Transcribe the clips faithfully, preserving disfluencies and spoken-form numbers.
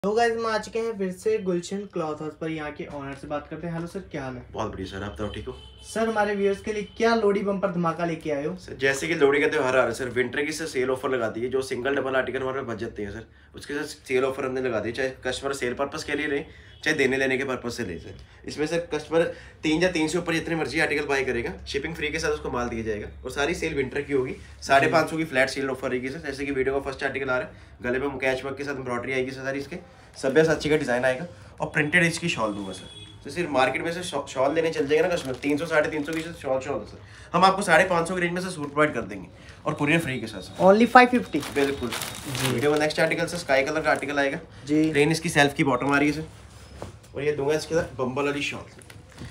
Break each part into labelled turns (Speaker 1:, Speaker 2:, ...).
Speaker 1: तो गाइस हम आ चुके हैं फिर से गुलशन क्लॉथ हाउस पर। यहाँ के ऑनर से बात करते हैं। हेलो सर, क्या हाल है?
Speaker 2: बहुत बढ़िया सर, आप तो ठीक हो?
Speaker 1: सर हमारे व्यूअर्स के लिए क्या लोहड़ी बम्पर धमाका लेके आए हो?
Speaker 2: सर जैसे कि लोहड़ी का त्योहार आ रहा है सर, विंटर की सर सेल ऑफर लगा दी है। जो सिंगल डबल आर्टिकल हमारे बच जाते हैं सर, उसके साथ सेल ऑफर हमने लगा दी, चाहे कस्टमर सेल पर्पस के लिए ले, चाहे देने लेने के पर्पज से ले सर। इसमें सर कस्टमर तीन या तीन से ऊपर जितने मर्जी आर्टिकल बाय करेगा, शिपिंग फ्री के साथ उसको माल दिया जाएगा। और सारी सेल विंटर की होगी, साढ़े पाँच सौ की फ्लैट सेल ऑफर रहेगी सर। जैसे कि वीडियो का फर्स्ट आर्टिकल आ रहा है, गले में कैच वर्क के साथ एम्ब्रॉयडरी आएगी सर, इसके सभ्यसाची का डिजाइन आएगा और प्रिंटेड इसकी शॉल दूंगा सर। तो सिर्फ मार्केट में से शॉल लेने चल जाएगा ना कस्टमर, तीन सौ साढ़े तीन सौ की शॉल शॉल है सर, हम आपको साढ़े पाँच सौ की रेंज में से सूट प्रोवाइड कर देंगे और कुरियर फ्री के साथ सर।
Speaker 1: Only five fifty.
Speaker 2: बिल्कुल जी। वीडियो में next article sir sky colour का आर्टिकल आएगा
Speaker 1: जी।
Speaker 2: प्लेन इसकी सेल्फ की बॉटम आ रही है सर, और ये दूंगा इसके साथ बम्बल वाली शॉल।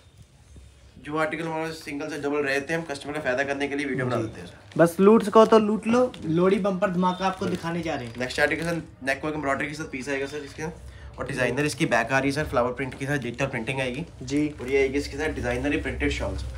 Speaker 2: जो आर्टिकल हमारे सिंगल से डबल रहते हैं, हम कस्टमर का फायदा करने के लिए वीडियो बना देते हैं सर।
Speaker 1: बस लूट सको तो लूट लो, लोहड़ी बम्पर धमाका आपको दिखाने जा रहे हैं।
Speaker 2: Next article sir neck work embroidery के साथ पीस आएगा सर इसके साथ, और डिजाइनर इसकी बैक आ रही है सर, फ्लावर प्रिंट के साथ डिजिटल प्रिंटिंग आएगी
Speaker 1: जी।
Speaker 2: और ये आएगी इसके साथ डिजाइनर प्रिंटेड शॉल सर।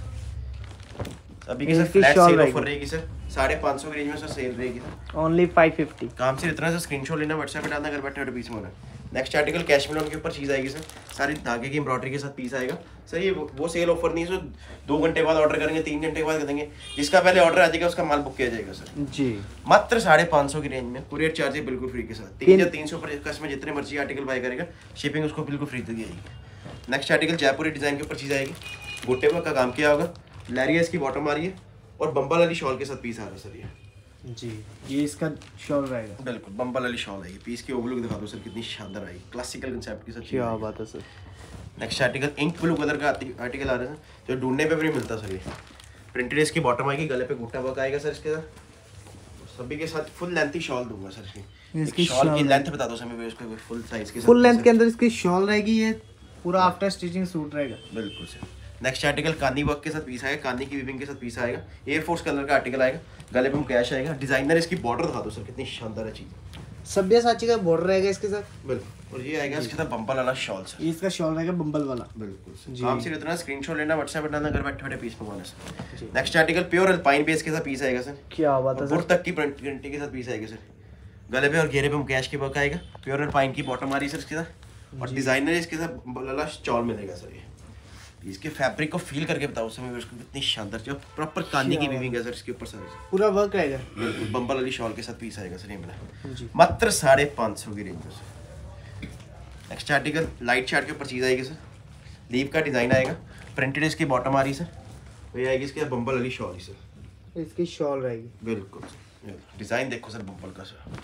Speaker 2: अभी की सर फ्लैट सेल ऑफर रहेगी सर, साढ़े पाँच सौ की रेंज में सर सेल रहेगी सर।
Speaker 1: Only five fifty.
Speaker 2: काम से इतना सर स्क्रीनशॉट लेना, व्हाट्सएप पे डालना, घर बैठे पीस में होना। नेक्स्ट आर्टिकल कैशमेलन के ऊपर चीज़ आएगी सर, सारी धागे की एम्ब्रॉयडरी के साथ पीस आएगा सर। ये वो, वो सेल ऑफर नहीं है सर, दो घंटे बाद ऑर्डर करेंगे, तीन घंटे बाद कर देंगे, जिसका पहले ऑर्डर आ जाएगा उसका माल बुक किया जाएगा सर
Speaker 1: जी।
Speaker 2: मात्र साढ़े पाँच सौ की रेंज में, कुरियर चार्ज बिल्कुल फ्री के साथ। तीन या तीन सौ पर कस्टमर जितने मर्जी आर्टिकल बाय करेगा, शिपिंग उसको बिल्कुल फ्री दी जाएगी। नेक्स्ट आर्टिकल जयपुरी डिजाइन के ऊपर चीज़ आएगी, गोटे वर्क का काम किया होगा, लैरिया इसकी बॉटम आ रही है और बम्बल वाली शॉल के साथ पीस आ रहा है सर। ये
Speaker 1: जी, ये इसका शॉल रहेगा।
Speaker 2: बिल्कुल बम्बल वाली शॉल आएगी, पीस की ओवरलुक दिखा दो सर, कितनी शानदार आएगी, क्लासिकल कंसेप्ट के साथ।
Speaker 1: क्या बात है sir.
Speaker 2: Next article ink blue colour का आर्टिकल आ रहा है सर, जो ढूंढने पे भी नहीं मिलता सर। ये प्रिंटेड इसकी बॉटम आएगी, गले पे गोटा वर्क आएगा सर इसके साथ। सभी के साथ फुल लेंथ ही शॉल दूंगा सर इसकी। इसकी शॉल की लेंथ बता दो सर, मैं उसको फुल साइज के साथ,
Speaker 1: फुल लेंथ के अंदर इसकी शॉल रहेगी। ये पूरा आफ्टर स्टिचिंग सूट रहेगा।
Speaker 2: बिल्कुल sir. Next article Kani work के साथ पीस आएगा, कानी की वीविंग के साथ पीस आएगा, एयरफोर्स कलर का आर्टिकल आएगा, गले पे कैश आएगा, डिजाइनर इसकी बॉर्डर दिखा दो सर, कितनी शानदार है चीज।
Speaker 1: सभ्यसाची का बॉर्डर रहेगा इसके साथ।
Speaker 2: बिल्कुल, और ये आएगा इसके साथ बम्बल वाला शॉल सर।
Speaker 1: इसका शॉल रहेगा बम्बल वाला।
Speaker 2: बिल्कुल सर। काम सिर्फ इतना स्क्रीनशॉट लेना, व्हाट्सएप पर डालना, घर बैठे बैठे पीस मंगवाना sir. Next article pure alpine base के साथ पीस आएगा सर।
Speaker 1: क्या बात है सर।
Speaker 2: बुर तक की गारंटी के साथ पीस आएगा सर, गले पे और घेरे पे कैश की वर्क आएगा, प्योर अल्पाइन की बॉटम आ रही है सर इसके साथ, और डिजाइनर इसके साथ बम्बल वाला शॉल मिलेगा सर। ये इसके फैब्रिक को फील करके बताओ सर, उसको कितनी शानदार, जो प्रॉपर कानी की वीविंग है सर इसके ऊपर सर,
Speaker 1: पूरा वर्क रहेगा।
Speaker 2: बिल्कुल बम्बल वाली शॉल के साथ पीस आएगा सर। ये मिला मात्र साढ़े पाँच सौ की रेंज में sir. Next article light chart के ऊपर चीज़ आएगी सर, लीव का डिजाइन आएगा, प्रिंटेड इसकी बॉटम आ रही सर, तो ये आएगी इसके बम्बल वाली शॉल सर,
Speaker 1: इसकी शॉल रहेगी।
Speaker 2: बिल्कुल सर। डिजाइन देखो सर बम्बल का सर,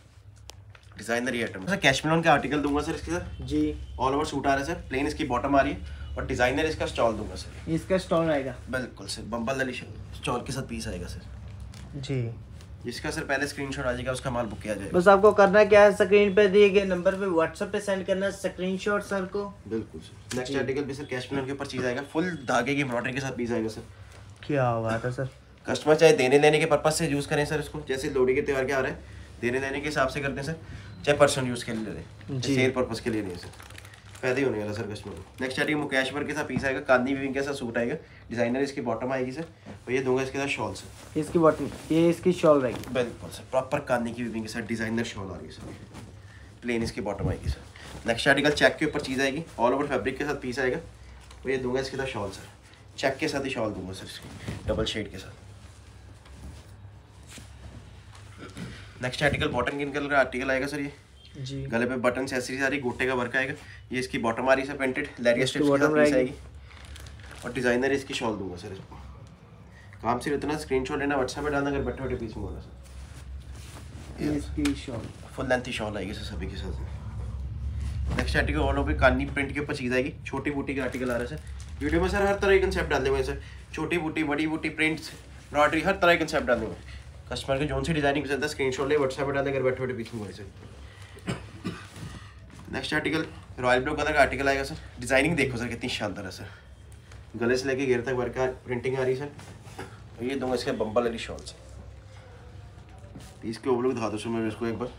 Speaker 2: डिजाइनर ये आइटम सर। कैशमेलन का आर्टिकल दूंगा सर इसके साथ जी। ऑल ओवर सूट आ रहा है सर, प्लेन इसकी बॉटम आ रही है और डिजाइनर इसका स्टॉल दूंगा सर।
Speaker 1: इसका स्टॉल रहेगा।
Speaker 2: बिल्कुल सर, बम्बल वाली स्टॉल के साथ पीस आएगा सर
Speaker 1: जी।
Speaker 2: जिसका सर पहले स्क्रीनशॉट आ जाएगा, उसका माल बुक किया जाएगा।
Speaker 1: बस आपको करना क्या है, स्क्रीन पे दिए गए नंबर पे व्हाट्सएप पे सेंड करना है स्क्रीनशॉट सर को।
Speaker 2: बिल्कुल सर। नेक्स्ट आर्टिकल भी सर कैशमेलन के ऊपर चीज आएगा, फुल धागे की एम्ब्रॉयडरी के साथ पीस आएगा सर।
Speaker 1: क्या बात है सर।
Speaker 2: कस्टमर चाहे देने लेने के पर्पज से यूज करें सर इसको, जैसे लोहड़ी के त्यौहार के आ रहे हैं, देने लेने के हिसाब से करते हैं सर, चाहे पर्सनल यूज के लिए ले रहे, सेल पर्पज के लिए नहीं सर, फायदा ही होने वाला सर कस्टमर को। नेक्स्ट आर्टिकल मुकेश वर्क के साथ पीस आएगा, कानी वीविंग के साथ सूट आएगा, डिजाइनर इसकी बॉटम आएगी सर, और ये दूंगा इसके साथ शॉल सर।
Speaker 1: इसकी बॉटम, ये इसकी शॉल रहेगी।
Speaker 2: बिल्कुल सर, प्रॉपर कानी की वीविंग के साथ डिजाइनर शॉल आ रही है सर, प्लेन इसकी बॉटम आएगी सर। नेक्स्ट आर्टिकल चेक के ऊपर चीज़ आएगी, ऑल ओवर फैब्रिक के साथ पीस आएगा, और ये दूंगा इसके साथ शॉल सर, चेक के साथ ही शॉल दूंगा सर इसकी, डबल शेड के साथ। Next article bottom green colour का आर्टिकल आएगा सर, ये जी। गले पे बटन एसेसरीज आ रही, गोटे का वर्क आएगा, ये इसकी बॉटम आ रही है प्रिंटेड, लैरिया स्ट्रिप्स के साथ पीस आएगी, और डिजाइनर इसकी शॉल दूंगा सर इसको। काम सिर्फ इतना स्क्रीनशॉट लेना, व्हाट्सएप पे डालना, अगर बैठे बैठे पीस मंगवाना सर।
Speaker 1: ये इसकी शॉल
Speaker 2: फुल लेंथ ही शॉल आएगी सर सभी के साथ। Next article all over Kani print के ऊपर चीज आएगी, छोटी बूटी का आर्टिकल आ रहा है सर। वीडियो में सर हर तरह के कंसेप्ट डाले हुए हैं सर, छोटी बूटी, बड़ी बूटी, प्रिंट्स, एम्ब्रॉयडरी, हर तरह के कंसेप्ट डाले हुए हैं। कस्टमर के जोन से डिजाइनिंग पसंद है, स्क्रीनशॉट ले, व्हाट्सएप पे डालने, अगर बैठे बैठे पीस मंगवाए sir. Next article royal blue colour का आर्टिकल आएगा सर, डिजाइनिंग देखो सर कितनी शानदार है सर, गले से लेके घेर तक वर्क का प्रिंटिंग आ रही है सर, और ये दूंगा इसके बम्बल वाली शॉल सर। इसके ओवरलुक दिखा दो सर मैं इसको एक बार।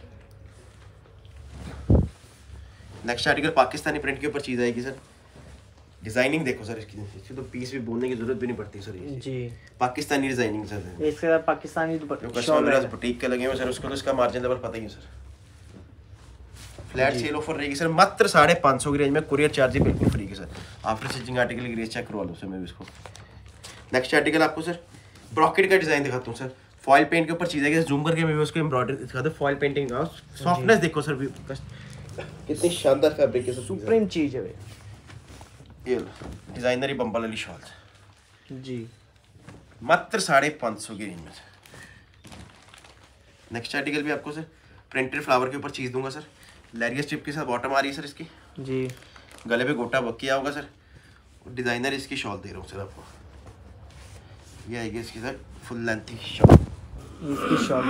Speaker 2: नेक्स्ट आर्टिकल पाकिस्तानी प्रिंट के ऊपर चीज़ आएगी सर, डिजाइनिंग देखो सर इसकी, इसकी तो पीस भी बोलने की जरूरत भी नहीं पड़ती सर, ये जी पाकिस्तानी डिजाइनिंग सर। इसके साथ पाकिस्तानी जो कस्टमर बुटीक के लगे हुए सर, उसको तो इसका मार्जिन लेवल पता ही है सर। फ्लैट सेल ऑफर रहेगी सर मात्र साढ़े पाँच सौ की रेंज में, कुरियर चार्ज बिल्कुल फ्री के सर। आफ्टर स्टिचिंग आर्टिकल की रेंज चेक करवा लो सर मैं भी इसको। नेक्स्ट आर्टिकल आपको सर ब्रॉकेट का डिजाइन दिखाता हूँ सर, फॉइल पेंट के ऊपर चीज़ है, जूम करके मैं भी उसको एम्ब्रॉयडरी दिखाता हूँ। फॉइल पेंटिंग का सॉफ्टनेस देखो सर, कितनी शानदार फैब्रिक है सर,
Speaker 1: सुप्रीम चीज है भाई।
Speaker 2: ये डिजाइनर ही बम्बल वाली शॉल
Speaker 1: जी,
Speaker 2: मात्र साढ़े पाँच सौ की रेंज में सर। नेक्स्ट आर्टिकल भी आपको सर प्रिंटेड फ्लावर के ऊपर चीज़ दूंगा सर, लेरिया स्ट्रिप के साथ बॉटम आ रही है सर इसकी
Speaker 1: जी,
Speaker 2: गले पे गोटा वर्क किया होगा सर, डिजाइनर इसकी शॉल दे रहा हूँ सर आपको। ये आएगी इसकी सर फुल लेंथ शॉल,
Speaker 1: इसकी शॉल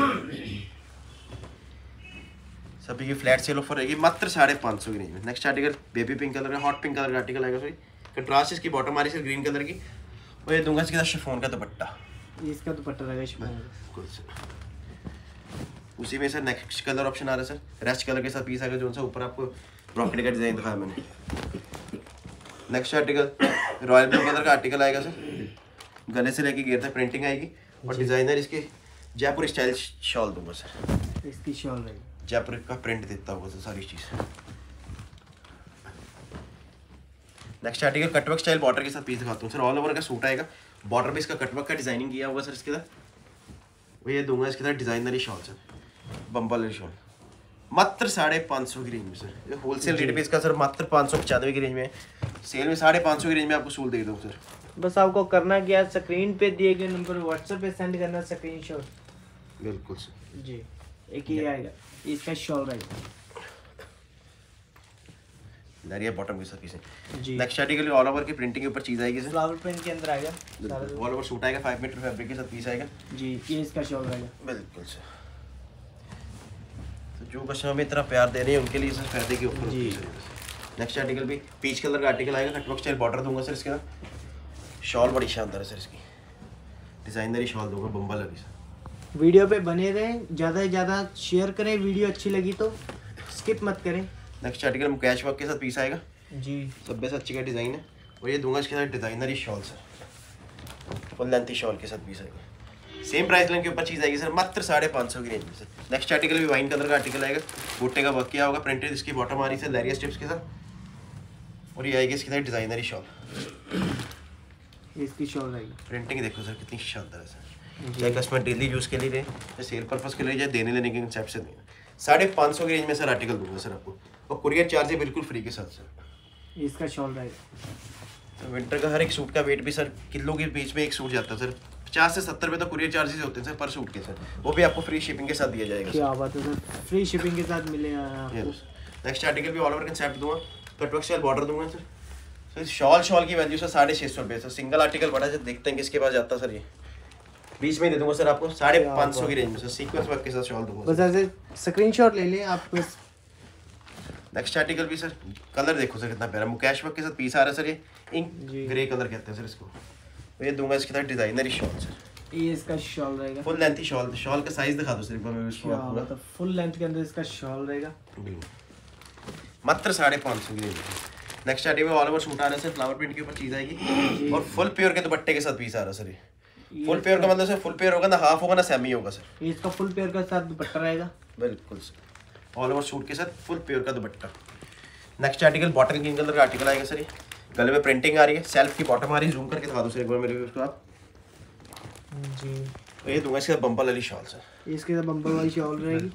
Speaker 2: सभी की फ्लैट सेल ऑफर रहेगी मात्र साढ़े पाँच सौ की रेंज में। Next article baby pink colour का, हॉट पिंक कलर का आर्टिकल आएगा सॉरी, कंट्रास्ट इसकी बॉटम आ रही है सर ग्रीन कलर की, और ये दूंगा इसके साथ शिफॉन का दुपट्टा,
Speaker 1: इसका दुपट्टा रहेगा शिफॉन।
Speaker 2: बिल्कुल सर। उसी में सर नेक्स्ट कलर ऑप्शन आ रहा है सर, रेस्ट कलर के साथ पीस आएगा जो सा ऊपर आपको ब्रॉकेट का डिजाइन दिखाया मैंने। Next article royal blue colour का आर्टिकल आएगा सर, गले से लेके घेर तक प्रिंटिंग आएगी, और डिजाइनर इसके जयपुर स्टाइल शॉल दूंगा सर,
Speaker 1: इसकी शॉल रहेगी,
Speaker 2: जयपुर का प्रिंट देता होगा सर सारी चीज़। Next article cutwork style border के साथ पीस दिखाता हूँ सर, ऑल ओवर का सूट आएगा, बॉर्डर पे इसका कटवर्क का डिजाइनिंग किया होगा सर इसके साथ, वो ये दूंगा इसके साथ डिजाइनरी शॉल सर, बम्बल वाली शॉल मात्र साढ़े पाँच सौ की रेंज में सर। ये होलसेल रेट पे इसका सर मात्र पाँच सौ पचानवे की रेंज में, सेल में साढ़े पाँच सौ की रेंज में आपको सूट दे दूँ सर।
Speaker 1: बस आपको करना क्या, स्क्रीन पे दिए गए नंबर व्हाट्सएप पे सेंड करना स्क्रीनशॉट।
Speaker 2: बिल्कुल सर
Speaker 1: जी, एक ही आएगा, इसका शॉल रहेगा
Speaker 2: लेरिया बॉटम के साथ पीस
Speaker 1: जी।
Speaker 2: नेक्स्ट आर्टिकल ऑल ओवर की प्रिंटिंग के ऊपर चीज आएगी सर,
Speaker 1: फ्लावर प्रिंट के अंदर आएगा,
Speaker 2: ऑल ओवर सूट आएगा, फाइव मीटर फैब्रिक के साथ पीस आएगा
Speaker 1: जी, ये इसका शॉल रहेगा।
Speaker 2: बिल्कुल सर। तो जो कस्टमर में इतना प्यार दे रहे हैं उनके लिए सर फायदे के ऊपर
Speaker 1: जी।
Speaker 2: नेक्स्ट आर्टिकल भी पीच कलर का आर्टिकल आएगा, कटवर्क स्टाइल बॉर्डर दूंगा सर इसके साथ, शॉल बड़ी शानदार है सर इसकी, डिजाइनरी शॉल दूंगा बम्बल वाली सर।
Speaker 1: वीडियो पे बने रहें, ज़्यादा से ज़्यादा शेयर करें, वीडियो अच्छी लगी तो स्किप मत करें।
Speaker 2: नेक्स्ट आर्टिकल कैश वर्क के साथ पीस आएगा
Speaker 1: जी,
Speaker 2: सब से अच्छी का डिज़ाइन है, और ये दूंगा इसके साथ डिज़ाइनरी shawl sir, full lengthy shawl के साथ पीस आएगा, सेम प्राइस लाइन के ऊपर चीज़ आएगी सर मात्र साढ़े पाँच सौ की रेंज में सर। नेक्स्ट आर्टिकल भी वाइन कलर का आर्टिकल आएगा, बूटे का वर्क किया होगा, प्रिंटेड इसकी बॉटम आ रही है लेरिया स्ट्रिप्स के साथ, और ये आएगी इसके साथ डिज़ाइनरी शॉल,
Speaker 1: इसकी शॉल रहेगी।
Speaker 2: प्रिंटिंग देखो सर कितनी शानदार है सर, चाहे कस्टमर डेली यूज़ के लिए लें या सेल पर्पज़ के लिए, या देने लेने के कंसेप्ट से दें, साढ़े पाँच सौ की रेंज में सर आर्टिकल दूंगा सर आपको, और कुरियर चार्ज है बिल्कुल फ्री के साथ सर।
Speaker 1: इसका शॉल रहेगा।
Speaker 2: तो विंटर का हर एक सूट का वेट भी सर किलो के बीच में एक सूट जाता है सर, पचास से सत्तर रुपये तो कुरियर चार्जेस होते हैं सर पर सूट के सर, वो भी आपको फ्री शिपिंग के साथ दिया जाएगा
Speaker 1: क्या बात है सर, फ्री शिपिंग के साथ मिलेगा आपको।
Speaker 2: नेक्स्ट आर्टिकल भी ऑल ओवर कंसेप्ट दूंगा, कटवर्क स्टाइल बॉर्डर दूंगा सर। सर शॉल शॉल की वैल्यू सर साढ़े छः सौ रुपये सर, सिंगल आर्टिकल बड़ा सर, देखते हैं किसके पास जाता है सर, ये बीच में दे दूंगा सर आपको साढ़े पाँच सौ की रेंज में सर, सीक्वेंस वर्क के साथ शॉल दूंगा
Speaker 1: बस ऐसे स्क्रीनशॉट ले लें आप बस।
Speaker 2: नेक्स्ट आर्टिकल भी सर कलर देखो सर कितना प्यारा, मुकेश वर्क के साथ पीस आ रहा है सर, ये इंक ग्रे कलर कहते हैं सर इसको, ये दूंगा इसके साथ डिजाइनरी शॉल सर,
Speaker 1: ये इसका शॉल रहेगा,
Speaker 2: फुल लेंथ शॉल, शॉल का साइज दिखा दो सर एक बार मैं इसको पूरा,
Speaker 1: मतलब फुल लेंथ के अंदर इसका शॉल रहेगा
Speaker 2: मात्र साढ़े पाँच सौ की रेंज में। Next article all over suit आ रहा है सर, फ्लावर प्रिंट के ऊपर चीज आएगी, और फुल प्योर के दुपट्टे के साथ पीस आ रहा है सर, ये फुल प्योर का मतलब सर फुल प्योर होगा ना, हाफ होगा ना सेमी होगा सर,
Speaker 1: ये इसका फुल प्योर का साथ दुपट्टा रहेगा
Speaker 2: बिल्कुल सर, ऑल ओवर सूट के साथ फुल प्योर का दुपट्टा। Next article bottle green colour का आर्टिकल आएगा सर, ये गले में प्रिंटिंग आ रही है, सेल्फ की बॉटम आ रही है, जूम करके दिखा दो सर एक बार मेरे को उसको आप
Speaker 1: जी।
Speaker 2: तो ये दूंगा इसके बम्बल वाली शॉल सर,
Speaker 1: इसके साथ बम्बल वाली शॉल रहेगी।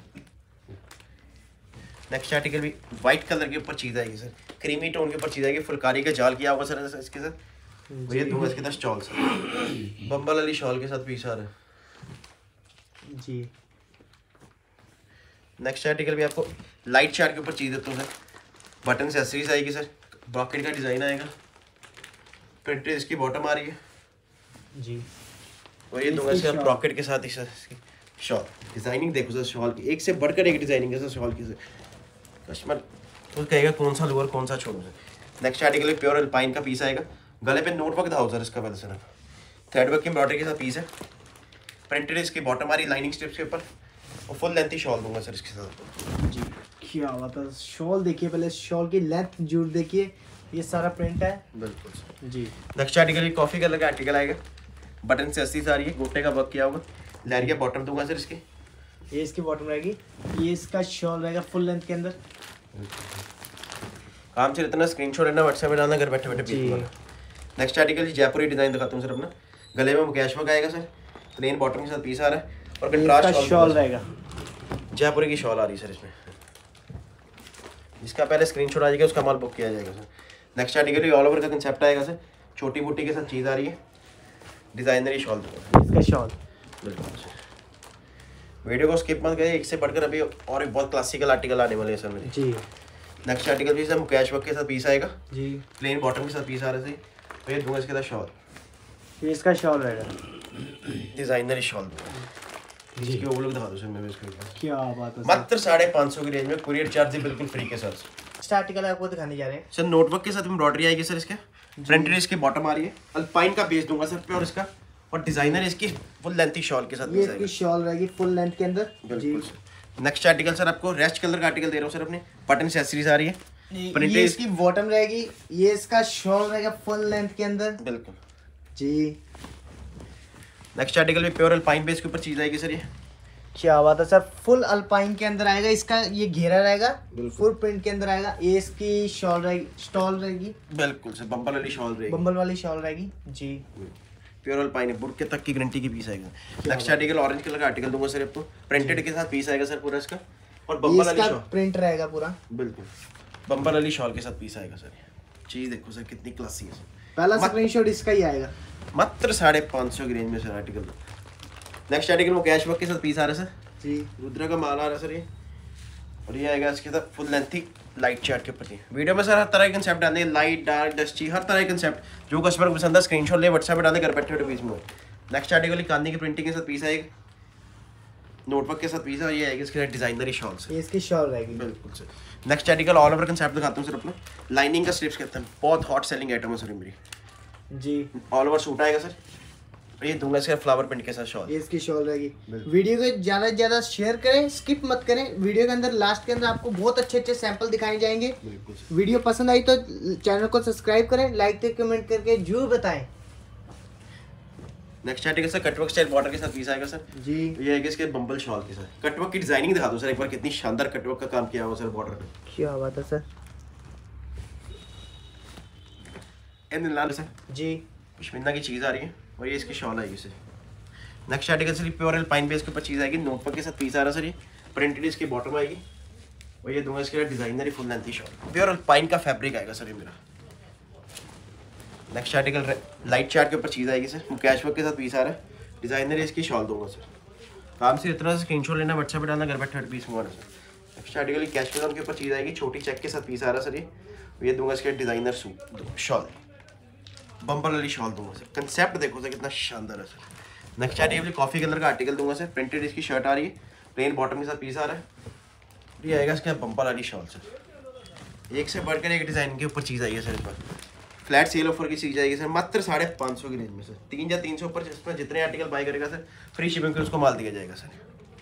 Speaker 2: नेक्स्ट आर्टिकल भी व्हाइट कलर के ऊपर चीज आएगी सर, क्रीमी टोन के ऊपर चीज आएगी, फुलकारी का जाल किया होगा सर इसके साथ, ये दूंगा इसके साथ शॉल सर, बम्बल वाली शॉल के साथ पीस आ रहा है
Speaker 1: जी।
Speaker 2: नेक्स्ट आर्टिकल भी आपको लाइट चार्ट के ऊपर चीज देता हूँ सर, बटन एक्सेसरीज आएगी सर, ब्रॉकेट का डिजाइन आएगा, प्रिंटेड इसकी बॉटम आ रही है
Speaker 1: जी,
Speaker 2: और ये दूंगा इसके ब्रॉकेट के साथ ही सर इसकी शॉल, डिजाइनिंग देखो सर शॉल की, एक से बढ़कर एक डिजाइनिंग है सर शॉल की सर, कस्टमर खुद कहेगा कौन सा लोअर कौन सा छोड़ो सर। नेक्स्ट आर्टिकल में प्योर अल्पाइन का पीस आएगा, गले पे नोट वर्क दाओ सर इसका पहले सर, थ्रेड वर्क की एम्ब्रॉयडरी के साथ पीस है, प्रिंटेड इसकी बॉटम आ रही लाइनिंग स्ट्रिप्स के ऊपर, और फुल लेंथ ही शॉल दूंगा सर इसके साथ
Speaker 1: जी। क्या बात है, शॉल देखिए पहले, शॉल की लेंथ जूर देखिए, ये सारा प्रिंट है
Speaker 2: बिल्कुल sir
Speaker 1: ji.
Speaker 2: Next article coffee colour का आर्टिकल आएगा, बटन से अस्सी सारी है, गोटे का वर्क किया होगा, लेरिया बॉटम दूंगा सर इसके,
Speaker 1: ये इसकी बॉटम रहेगी, ये इसका शॉल रहेगा फुल लेंथ के अंदर,
Speaker 2: काम से इतना स्क्रीनशॉट लेना, व्हाट्सएप पे डालना, घर बैठे बैठे
Speaker 1: जी।
Speaker 2: नेक्स्ट आर्टिकल जी जयपुरी डिजाइन दिखाता हूँ सर अपना। गले में कैश वर्क आएगा सर, प्लेन बॉटम के साथ पीस आ रहा है और कंट्रास्ट
Speaker 1: शॉल रहेगा,
Speaker 2: जयपुरी की शॉल आ रही है सर इसमें। जिसका पहले स्क्रीनशॉट आ जाएगा उसका माल बुक किया जाएगा sir. Next article all over का कंसेप्ट आएगा सर, छोटी बूटी के साथ चीज़ आ रही है, डिजाइनरी शॉल
Speaker 1: इसका शॉल।
Speaker 2: बिल्कुल सर, वीडियो को स्किप मत करिए, एक से बढ़कर अभी और एक बहुत क्लासिकल आर्टिकल आने वाले हैं सर मेरे
Speaker 1: जी।
Speaker 2: नेक्स्ट आर्टिकल भी सर कैश वर्क के साथ पीस आएगा
Speaker 1: जी,
Speaker 2: प्लेन बॉटम के साथ पीस आ रहा है, तो ये दूंगा इसके साथ शॉल,
Speaker 1: ये इसका शॉल रहेगा,
Speaker 2: डिजाइनरी शॉल जी। वो लोग दिखा दो सर मैं इसको,
Speaker 1: क्या बात है।
Speaker 2: मात्र साढ़े पाँच सौ की रेंज में, कुरियर चार्ज बिल्कुल फ्री के साथ।
Speaker 1: नेक्स्ट आर्टिकल आपको दिखाने जा रहे हैं
Speaker 2: सर नोटवर्क के साथ एम्ब्रॉयडरी आएगी सर, इसके प्रिंटेड इसकी बॉटम आ रही है, अल्पाइन का बेस दूंगा सर पे और इसका, और डिजाइनर इसकी फुल लेंथी शॉल के साथ
Speaker 1: ये इसकी शॉल रहेगी फुल लेंथ के अंदर।
Speaker 2: बिल्कुल सर। नेक्स्ट आर्टिकल सर आपको रेस्ट कलर का आर्टिकल दे रहा हूँ सर अपने, बटन एक्सेसरीज आ रही है,
Speaker 1: प्रिंटेड, ये इसकी बॉटम रहेगी, ये इसका शॉल रहेगा फुल लेंथ के अंदर।
Speaker 2: बिल्कुल
Speaker 1: जी।
Speaker 2: नेक्स्ट आर्टिकल में प्योर अल्पाइन बेस के ऊपर चीज आएगी सर, ये
Speaker 1: क्या बात है सर, फुल अल्पाइन के अंदर आएगा, इसका ये घेरा रहेगा, फुल प्रिंट के अंदर आएगा, ये इसकी शॉल रहेगी, स्टॉल रहेगी।
Speaker 2: बिल्कुल सर, बम्बल वाली शॉल रहेगी,
Speaker 1: बम्बल वाली शॉल रहेगी जी।
Speaker 2: प्योर अल्पाइन बुट के तक की गारंटी की पीस आएगा। नेक्स्ट आर्टिकल ऑरेंज कलर का आर्टिकल दूंगा सर आपको, प्रिंटेड के साथ पीस आएगा सर पूरा इसका, और बम्बल वाली शॉल
Speaker 1: प्रिंट रहेगा पूरा।
Speaker 2: बिल्कुल, बम्बल वाली शॉल के साथ पीस आएगा सर। चीज देखो सर कितनी क्लासी है सर,
Speaker 1: पहला स्क्रीनशॉट इसका ही आएगा,
Speaker 2: मात्र साढ़े पाँच सौ की रेंज में सर आर्टिकल। नेक्स्ट आर्टिकल वो कैश वर्क के साथ पीस आ रहा है सर
Speaker 1: जी,
Speaker 2: रुद्रा का माल आ रहा है सर ये, और ये आएगा इसके साथ फुल लेंथी लाइट चार्ट के ऊपर। वीडियो में सर हर तरह के कंसेप्ट आते हैं, लाइट डार्क डस्टी हर तरह के कंसेप्ट, जो कस्टमर को पसंद है स्क्रीनशॉट ले व्हाट्सएप पे डालने, घर बैठे बैठे पीस में। नेक्स्ट आर्टिकल कांदी की प्रिंटिंग के साथ पीस आएगा, नोटवर्क के साथ पीस है, और ये आएगा इसके साथ डिजाइनरी शॉल से,
Speaker 1: ये इसकी शॉल रहेगी।
Speaker 2: बिल्कुल sir. Next article all over concept दिखाता हूँ सर अपना, लाइनिंग का स्ट्रिप्स कहते हैं, बहुत हॉट सेलिंग आइटम है सर मेरी
Speaker 1: जी।
Speaker 2: ऑल ओवर सूट आएगा सर, ये दूंगा इसका फ्लावर प्रिंट के साथ शॉल,
Speaker 1: ये इसकी शॉल रहेगी। वीडियो को ज्यादा से ज्यादा शेयर करें, स्किप मत करें, वीडियो के अंदर लास्ट के अंदर आपको बहुत अच्छे अच्छे सैंपल दिखाए जाएंगे। वीडियो पसंद आई तो चैनल को सब्सक्राइब करें, लाइक करके कमेंट करके जरूर बताएं।
Speaker 2: Next article sir cutwork style border के साथ पीस आएगा सर
Speaker 1: जी।
Speaker 2: ये आएगा इसके बम्बल शॉल के साथ। कटवर्क की डिजाइनिंग दिखा दो सर एक बार, कितनी शानदार कटवर्क का काम किया हुआ सर बॉर्डर पे,
Speaker 1: क्या बात है सर।
Speaker 2: एंड लाल सर
Speaker 1: जी,
Speaker 2: पश्मीना की चीज़ आ रही है, और ये इसकी शॉल आएगी sir. Next article sir pure alpine base के ऊपर चीज़ आएगी, नोटवर्क के साथ पीस आ रहा है सर, ये प्रिंटेड इसकी बॉटम आएगी, और ये दूंगा इसके designer full lengthy shawl, pure alpine का फैब्रिक आएगा सर ये मेरा। नेक्स्ट आर्टिकल लाइट चार्ट के ऊपर चीज़ आएगी सर, कैश वर्क के साथ पीस आ रहा है, डिजाइनर इसकी शॉल दूंगा सर। काम से इतना स्क्रीनशॉट लेना, व्हाट्सएप पे डालना, घर बैठे पीस मंगवाना सर। नेक्स्ट आर्टिकल कैश के ऊपर चीज़ आएगी, छोटी चेक के साथ पीस आ रहा है सर, ये ये दूंगा इसके डिजाइनर सूट शॉल, बम्पर वाली शॉल दूंगा सर। कंसेप्ट देखो सर कितना शानदार है sir. Next article coffee colour का आर्टिकल दूंगा सर, प्रिंटेड इसकी शर्ट आ रही है, प्लेन बॉटम के साथ पीस आ रहा है, ये आएगा इसका बम्पर वाली शॉल सर। एक से बढ़कर एक डिजाइन के ऊपर चीज़ आई है सर, इस पर फ्लैट सेल ऑफर की चीज़ आएगी सर, मात्र साढ़े पाँच सौ की रेंज में सर। तीन या तीन सौ ऊपर जिसमें जितने आर्टिकल बाई करेगा सर, फ्री शिपिंग पे उसको माल दिया जाएगा सर।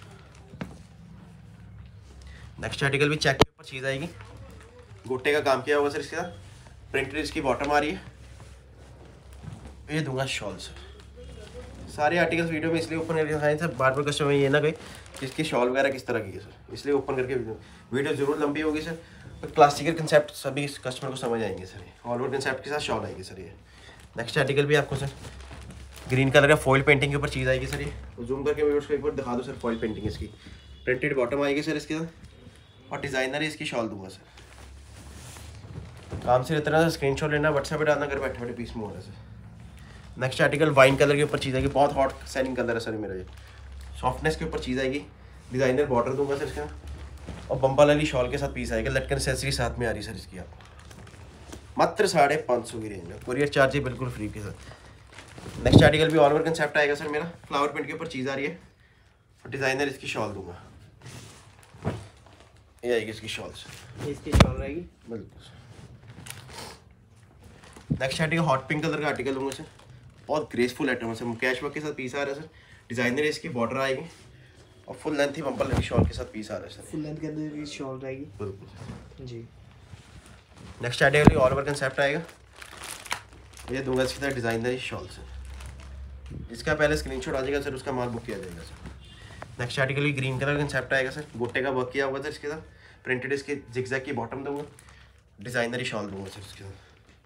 Speaker 2: नेक्स्ट आर्टिकल भी चेक के ऊपर चीज़ आएगी, गोटे का काम किया होगा सर इसके साथ, प्रिंटेड इसकी बॉटम आ रही है, ये दूंगा शॉल सर। सारे आर्टिकल्स वीडियो में इसलिए ओपन करके दिखाएं सर, बार बार कस्टमर ये ना कहे कि इसकी शॉल वगैरह किस तरह की है सर, इसलिए ओपन करके वीडियो जरूर लंबी होगी सर, पर क्लासिकल कंसेप्ट सभी कस्टमर को समझ आएंगे सर। ये ऑल ओवर कंसेप्ट के साथ शॉल आएगी सर। ये नेक्स्ट आर्टिकल भी आपको सर ग्रीन कलर का फॉइल पेंटिंग के ऊपर चीज़ आएगी सर, ये जूम करके मैं उसको एक बार दिखा दूँ सर। फॉइल पेंटिंग इसकी प्रिंटेड बॉटम आएगी सर इसके साथ, और डिज़ाइनर इसकी शॉल दूंगा सर। काम से इतना स्क्रीनशॉट लेना, व्हाट्सएप पे डालना, घर बैठे बैठे पीस में हो रहा है sir. Next article wine colour के ऊपर चीज़ आएगी, बहुत हॉट सेलिंग कलर है सर मेरा ये, सॉफ्टनेस के ऊपर चीज़ आएगी, डिज़ाइनर बॉर्डर दूंगा सर इसका, और बम्बल वाली शॉल के साथ पीस आएगा, लटकन एक्सेसरी साथ में आ रही सर इसकी आपको, मात्र साढ़े पाँच सौ की रेंज में, कुरियर चार्ज है बिल्कुल फ्री के साथ। नेक्स्ट आर्टिकल भी ऑल ओवर कंसेप्ट आएगा सर मेरा, फ्लावर प्रिंट के ऊपर चीज़ आ रही है, और डिज़ाइनर इसकी शॉल दूंगा, ये आएगी इसकी शॉल सर,
Speaker 1: इसकी शॉल रहेगी
Speaker 2: बिल्कुल sir. Next article hot pink colour का आर्टिकल दूंगा सर, बहुत ग्रेसफुल आइटम है सर, कैश वर्क के साथ पीस आ रहा है सर, डिज़ाइनर इसकी बॉर्डर आएगी, और फुल लेंथ ही बम्पर लगी शॉल के साथ पीस आ रहा है सर,
Speaker 1: फुल लेंथ के अंदर की शॉल रहेगी
Speaker 2: बिल्कुल
Speaker 1: जी।
Speaker 2: Next article all over concept आएगा, ये दूंगा इसके साथ डिज़ाइनर शॉल सर, इसका पहले स्क्रीनशॉट आ जाएगा सर, उसका माल बुक किया जाएगा sir. Next article green colour का कंसेप्ट आएगा सर, गोटे का वर्क किया हुआ सर इसके साथ, प्रिंटेड इसके जिगजैग की बॉटम दूंगा, डिजाइनरी शॉल दूंगा सर इसके साथ।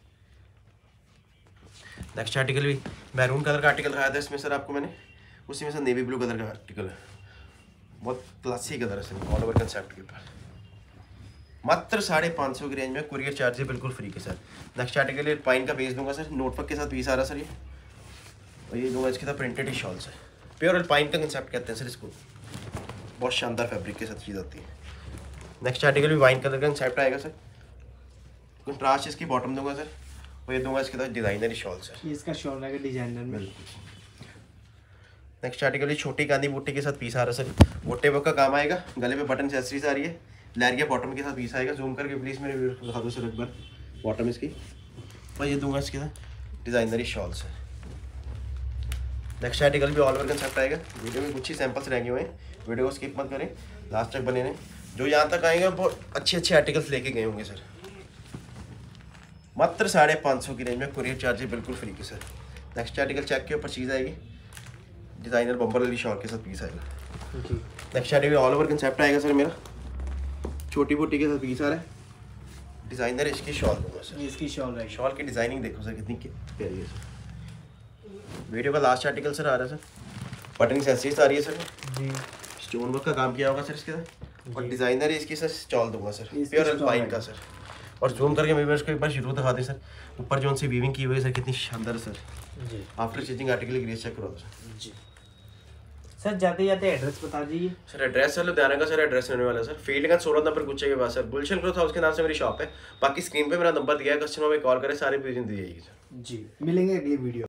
Speaker 2: नेक्स्ट आर्टिकल भी मैरून कलर का आर्टिकल दिखाया था इसमें सर आपको मैंने, उसी में सर नेवी ब्लू कलर का आर्टिकल है, बहुत क्लासी कलर है सर, ऑल ओवर कंसेप्ट के ऊपर, मात्र साढ़े पाँच सौ की रेंज में, कुरियर चार्ज है बिल्कुल फ्री के सर। नेक्स्ट आर्टिकल ये पाइन का बेस दूंगा सर, नोटवर्क के साथ पीस आ रहा सर ये, और ये दूंगा इसके साथ प्रिंटेड ही शॉल्स है, प्योर पाइन का कंसेप्ट कहते हैं सर इसको, बहुत शानदार फैब्रिक के साथ चीज़ आती है। नेक्स्ट आर्टिकल भी वाइन कलर का कंसेप्ट आएगा सर, कंट्रास्ट इसकी बॉटम दूंगा सर, और ये दूंगा इसके साथ डिजाइनर शॉल सर,
Speaker 1: इसका शॉल है डिजाइनर में।
Speaker 2: नेक्स्ट आर्टिकल ये छोटी गांधी बूटे के साथ पीस आ रहा है सर, बूटे वर्क का काम आएगा, गले पे बटन एक्सेसरीज आ रही है, लहरिया बॉटम के साथ पीस आएगा, जूम करके प्लीज मेरे व्यूअर्स को दिखा दो सर एक बार बॉटम इसकी, और ये दूंगा इसके साथ डिजाइनरी शॉल सर। नेक्स्ट आर्टिकल भी ऑल ओवर कंसेप्ट आएगा, वीडियो में कुछ ही सैंपल्स रह गए हुए हैं, वीडियो को स्किप मत करें, लास्ट तक बने रहें, जो यहाँ तक आएंगे बहुत अच्छे अच्छे आर्टिकल्स लेके गए होंगे सर, मात्र साढ़े पाँच सौ की रेंज में, कुरियर चार्ज बिल्कुल फ्री के सर। नेक्स्ट आर्टिकल चेक के ऊपर चीज़ आएगी, डिज़ाइनर बम्बर वाली शॉल के साथ पीस आएगा। Next article all over concept आएगा सर मेरा, छोटी बूटी के साथ पीस आ रहा है, डिज़ाइनर इसकी शॉल दूंगा सर,
Speaker 1: इसकी शॉल है,
Speaker 2: शॉल की डिज़ाइनिंग देखो सर कितनी प्यारी है सर। वीडियो का लास्ट आर्टिकल सर आ रहा है सर, बटन एक्सेसरीज आ रही है सर जी, स्टोन वर्क का काम किया होगा सर इसके साथ, और डिज़ाइनर इसकी सर स्टॉल दूंगा सर, प्योर अल्पाइन का सर, और जूम करके मैं इसको एक बार शुरू दिखा दें सर, ऊपर जो उनसे वीविंग की हुई है सर कितनी शानदार सर जी, आफ्टर स्टिचिंग आर्टिकल की ग्रेस चेक करो सर
Speaker 1: जी। सर जाते जाते एड्रेस बता दीजिए
Speaker 2: सर। एड्रेस सर लुधियाना का सर एड्रेस होने वाला है सर, फील्ड का सोलह नंबर गुच्छे के पास सर, गुलशन क्लोथ हाउस के नाम से मेरी शॉप है, बाकी स्क्रीन पे मेरा नंबर दिया है, कस्टमर में कॉल करें, सारी चीज़ें दी जाएगी सर
Speaker 1: जी। मिलेंगे अगली वीडियो।